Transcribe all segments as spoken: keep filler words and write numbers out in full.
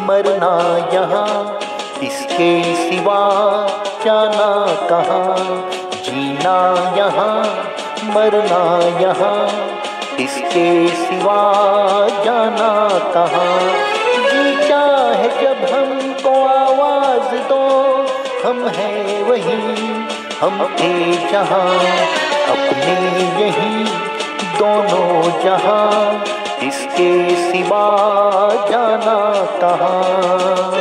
मरना यहाँ, इसके सिवा जाना कहाँ। जीना यहाँ, मरना यहाँ, इसके सिवा जाना कहाँ। जी चाहे जब हमको आवाज दो, हम हैं वही, हम थे जहाँ, अपने यही दोनों जहाँ, इसके सिवा जाना कहाँ।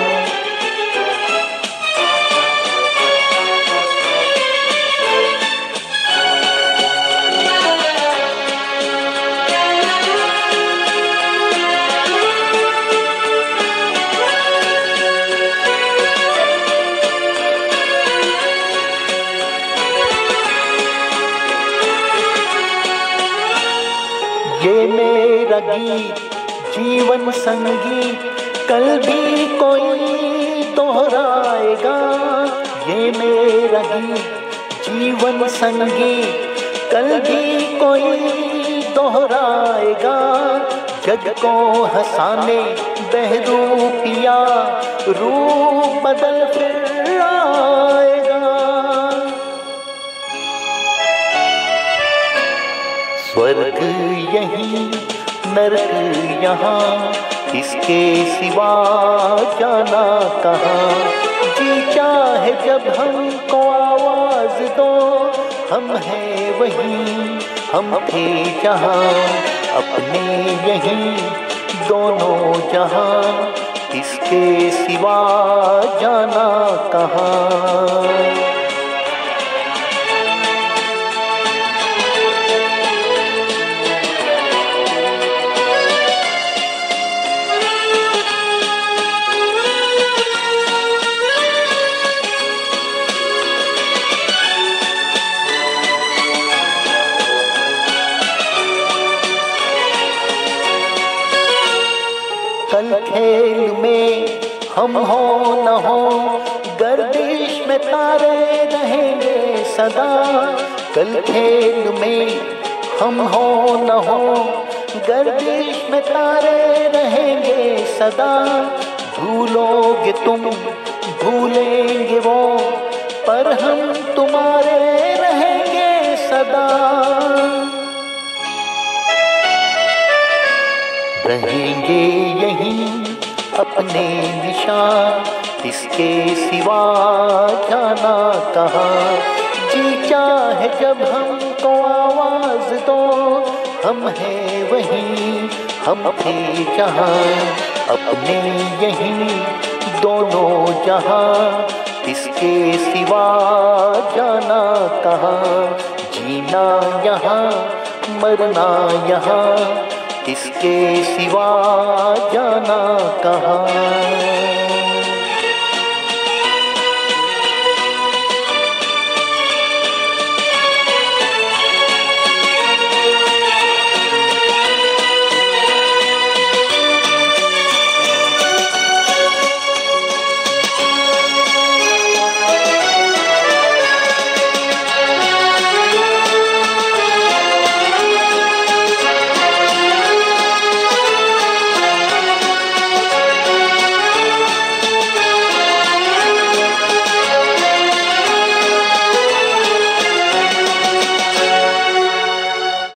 ये मेरा गीत जीवन संगीत, कल भी कोई दोहराएगा। ये मेरा गीत जीवन संगीत, कल भी कोई दोहराएगा। जग को हंसाने बहरूपिया, रूप बदल फिर आएगा। स्वर्ग यहीं, नरक यहाँ, इसके सिवा जाना कहाँ। जी चाहे जब हमको आवाज दो, हम हैं वही, हम थे जहाँ, अपने यही दोनों जहाँ, इसके सिवा जाना कहाँ। कल खेल में हम हो न हो, गर्दिश में तारे रहेंगे सदा। कल खेल में हम हो न हो, गर्दिश में तारे रहेंगे सदा। भूलोगे तुम, भूलेंगे वो, पर हम तुम्हारे रहेंगे सदा। रहेंगे यहीं अपने निशान, इसके सिवा जाना कहाँ। जी चाहे जब हमको आवाज दो, हम हैं वही, हम थे जहाँ, अपने यही दोनों जहाँ, इसके सिवा जाना कहाँ। जीना यहाँ, मरना यहाँ, इसके सिवा जाना कहाँ।